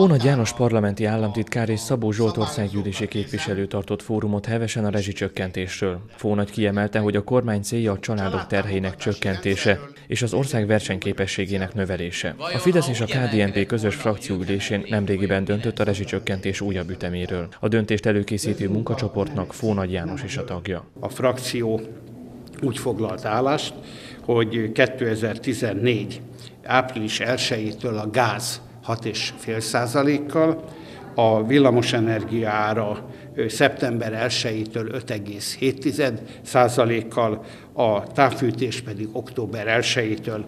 Fónagy János parlamenti államtitkár és Szabó Zsolt országgyűlési képviselő tartott fórumot hevesen a rezsicsökkentésről. Fónagy kiemelte, hogy a kormány célja a családok terhének csökkentése és az ország versenyképességének növelése. A Fidesz és a KDNP közös frakcióülésén nemrégiben döntött a rezsicsökkentés újabb üteméről. A döntést előkészítő munkacsoportnak Fónagy János is a tagja. A frakció úgy foglalt állást, hogy 2014. április 1-től a gáz 6,5%-kal, a villamosenergia ára szeptember 1-től 5,7%-kal, a távfűtés pedig október 1-től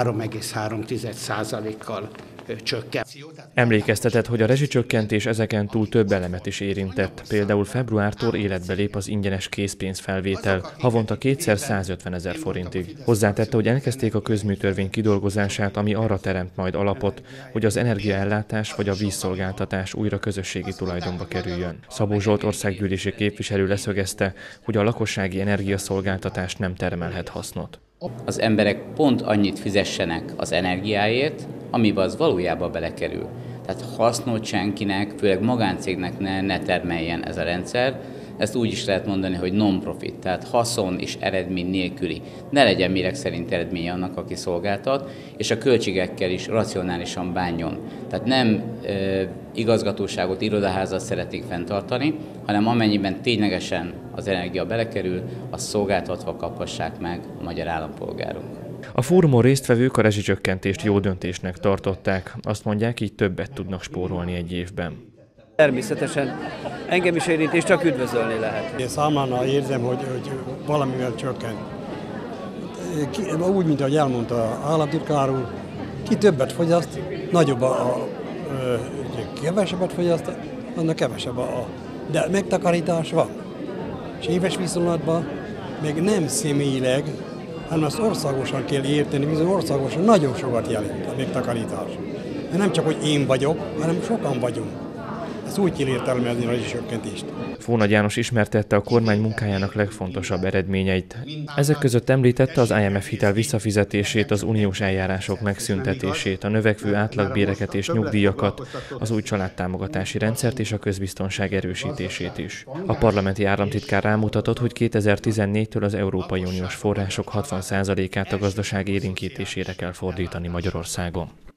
3,3%-kal csökken. Emlékeztetett, hogy a rezsicsökkentés ezeken túl több elemet is érintett. Például februártól életbe lép az ingyenes készpénzfelvétel, havonta kétszer 150 000 forintig. Hozzátette, hogy elkezdték a közműtörvény kidolgozását, ami arra teremt majd alapot, hogy az energiaellátás vagy a vízszolgáltatás újra közösségi tulajdonba kerüljön. Szabó Zsolt országgyűlési képviselő leszögezte, hogy a lakossági energiaszolgáltatás nem termelhet hasznot. Az emberek pont annyit fizessenek az energiáért, amiben az valójában belekerül. Tehát hasznot senkinek, főleg magáncégnek ne termeljen ez a rendszer. Ezt úgy is lehet mondani, hogy non-profit, tehát haszon és eredmény nélküli. Ne legyen méreg szerint eredménye annak, aki szolgáltat, és a költségekkel is racionálisan bánjon. Tehát nem igazgatóságot, irodaházat szeretik fenntartani, hanem amennyiben ténylegesen az energia belekerül, azt szolgáltatva kaphassák meg a magyar állampolgárok. A fórumon résztvevők a rezsicsökkentést jó döntésnek tartották. Azt mondják, így többet tudnak spórolni egy évben. Természetesen engem is érint, és csak üdvözölni lehet. Én számlánál érzem, hogy valamivel csökkent. Úgy, mint ahogy elmondta az államtitkár úr, ki többet fogyaszt, nagyobb kevesebbet fogyaszt, annak kevesebb de megtakarítás van. És éves viszonylatban még nem személyileg, hanem azt országosan kell érteni, bizony országosan nagyon sokat jelent a megtakarítás. De nem csak, hogy én vagyok, hanem sokan vagyunk. Ezt úgy kell értelmezni a rezsicsökkentést. Fónagy János ismertette a kormány munkájának legfontosabb eredményeit. Ezek között említette az IMF hitel visszafizetését, az uniós eljárások megszüntetését, a növekvő átlagbéreket és nyugdíjakat, az új családtámogatási rendszert és a közbiztonság erősítését is. A parlamenti államtitkár rámutatott, hogy 2014-től az Európai Uniós források 60%-át a gazdaság élénkítésére kell fordítani Magyarországon.